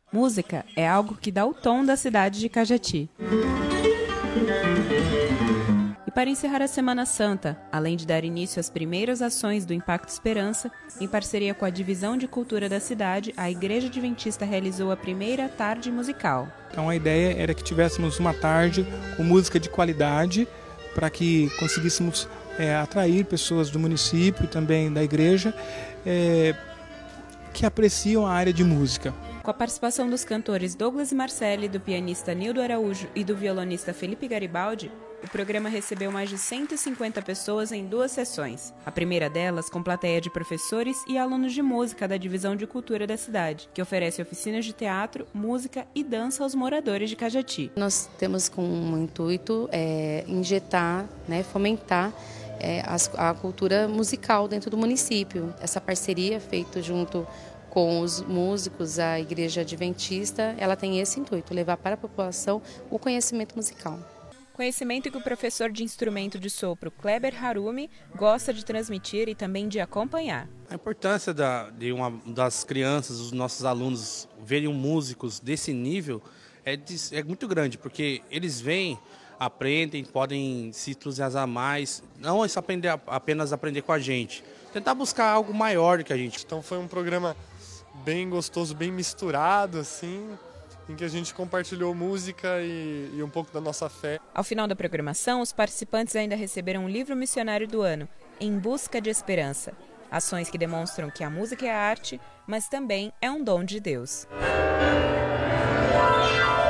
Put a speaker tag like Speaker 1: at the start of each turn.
Speaker 1: Música é algo que dá o tom da cidade de Cajati. E para encerrar a Semana Santa, além de dar início às primeiras ações do Impacto Esperança, em parceria com a Divisão de Cultura da cidade, a Igreja Adventista realizou a primeira tarde musical.
Speaker 2: Então a ideia era que tivéssemos uma tarde com música de qualidade para que conseguíssemos atrair pessoas do município e também da igreja que apreciam a área de música.
Speaker 1: Com a participação dos cantores Douglas Marcelli, do pianista Nildo Araújo e do violonista Felipe Garibaldi, o programa recebeu mais de 150 pessoas em 2 sessões. A primeira delas com plateia de professores e alunos de música da Divisão de Cultura da cidade, que oferece oficinas de teatro, música e dança aos moradores de Cajati.
Speaker 3: Nós temos como intuito injetar, fomentar a cultura musical dentro do município. Essa parceria feita junto com os músicos, a Igreja Adventista, ela tem esse intuito, levar para a população o conhecimento musical.
Speaker 1: Conhecimento que o professor de instrumento de sopro Kleber Harumi gosta de transmitir e também de acompanhar.
Speaker 4: A importância das crianças, dos nossos alunos, verem músicos desse nível é muito grande, porque eles vêm, aprendem, podem se entusiasmar mais, não apenas aprender com a gente, tentar buscar algo maior do que a gente.
Speaker 5: Então foi um programa bem gostoso, bem misturado, assim, em que a gente compartilhou música e um pouco da nossa fé.
Speaker 1: Ao final da programação, os participantes ainda receberam um livro missionário do ano, Em Busca de Esperança. Ações que demonstram que a música é arte, mas também é um dom de Deus.